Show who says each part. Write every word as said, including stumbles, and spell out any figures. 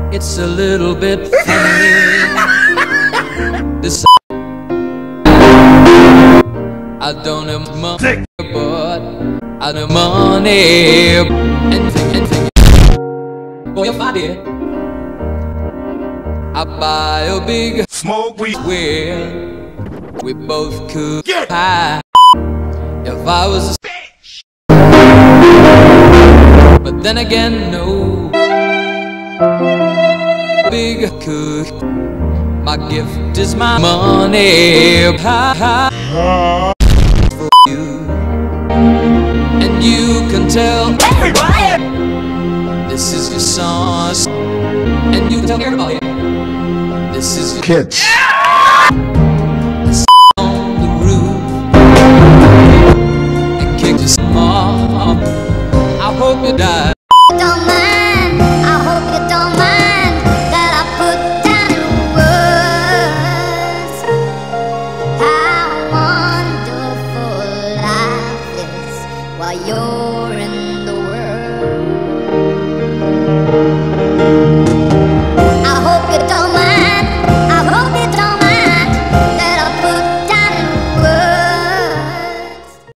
Speaker 1: It's a little bit funny. This I don't have money, but I have money. Anything, anything. Boy, if I did, I'd buy a big
Speaker 2: smoke weed
Speaker 1: where we both could get high. If I was a bitch, but then again, no. Big cook, my gift is my money. Ha, ha, for you, and you can tell everybody this is your song, and you can tell everybody this is your
Speaker 2: kids.
Speaker 1: On the roof and kick your mom. I hope you die.